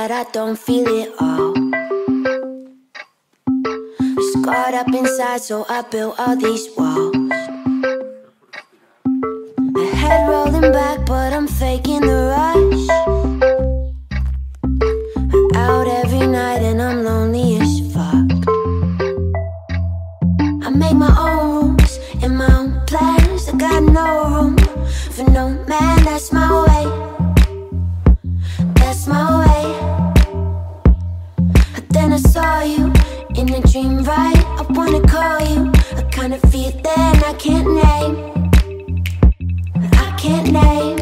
that I don't feel it all. Scarred up inside, so I built all these walls. My head rolling back, but I'm faking the rush. I'm out every night and I'm lonely as fuck. I make my own rules and my own plans. I got no room for no man, that's my way. That's my way. Then I saw you in a dream, right? I wanna call you. I kind of feel that I can't name. I can't name.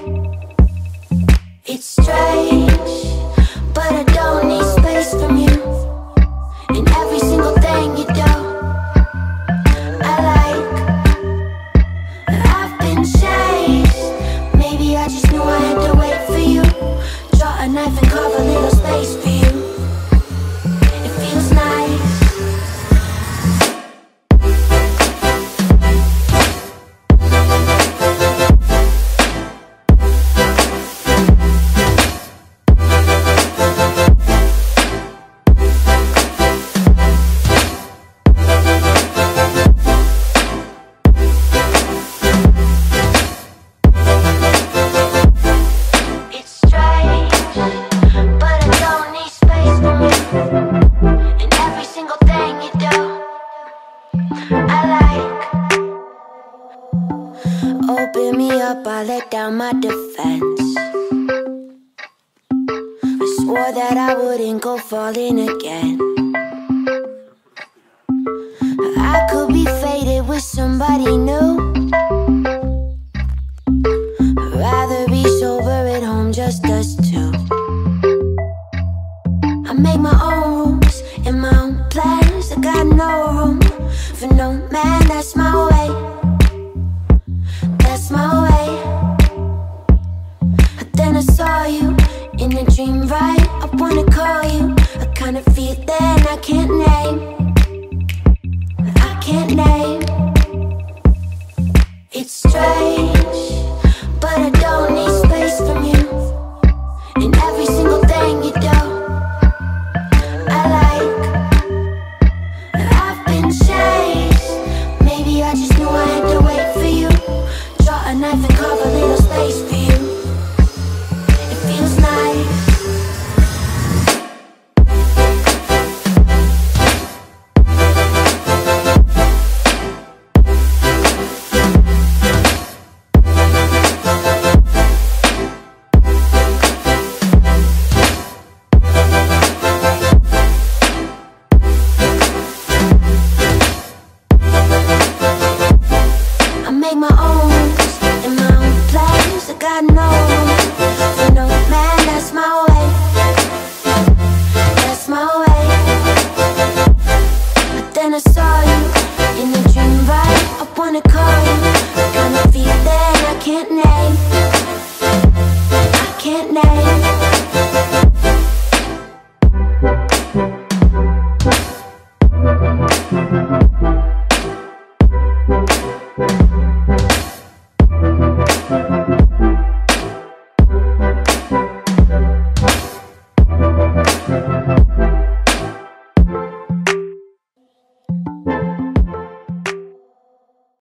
It's strange, but I don't need space from you. And every single thing you do, I like. I've been chased. Maybe I just knew I had to wait for you. Draw a knife and carve a little space for you. It feels nice. Open me up, I let down my defense. I swore that I wouldn't go falling again. I could be faded with somebody new. I'd rather be sober at home, just us two. I make my own rules and my own plans. I got no room for no man, that's my way. That's my way. Then I saw you in a dream, right? I wanna call you. I kind of